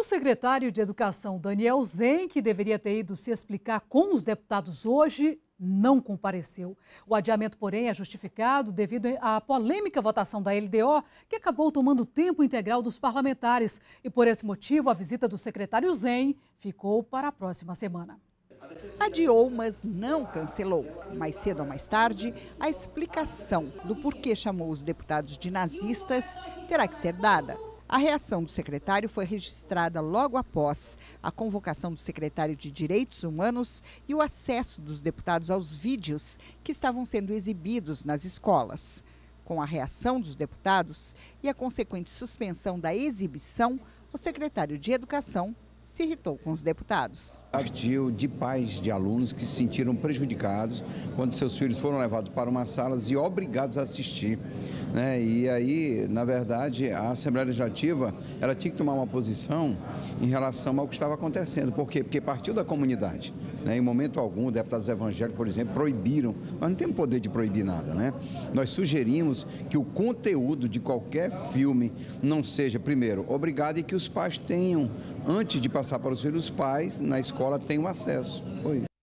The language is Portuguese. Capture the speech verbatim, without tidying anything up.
secretário de Educação, Daniel Zen, que deveria ter ido se explicar com os deputados hoje, não compareceu. O adiamento, porém, é justificado devido à polêmica votação da L D O, que acabou tomando o tempo integral dos parlamentares. E, por esse motivo, a visita do secretário Zen ficou para a próxima semana. Adiou, mas não cancelou. Mais cedo ou mais tarde, a explicação do porquê chamou os deputados de nazistas terá que ser dada. A reação do secretário foi registrada logo após a convocação do secretário de Direitos Humanos e o acesso dos deputados aos vídeos que estavam sendo exibidos nas escolas. Com a reação dos deputados e a consequente suspensão da exibição, o secretário de Educação se irritou com os deputados. Partiu de pais de alunos que se sentiram prejudicados quando seus filhos foram levados para umas salas e obrigados a assistir, né? E aí, na verdade, a Assembleia Legislativa ela tinha que tomar uma posição em relação ao que estava acontecendo. Por quê? Porque partiu da comunidade, né? Em momento algum, deputados evangélicos, por exemplo, proibiram. Nós não temos poder de proibir nada, né? Nós sugerimos que o conteúdo de qualquer filme não seja, primeiro, obrigado e que os pais tenham, antes de passar para os filhos, os pais na escola tenham acesso. Foi.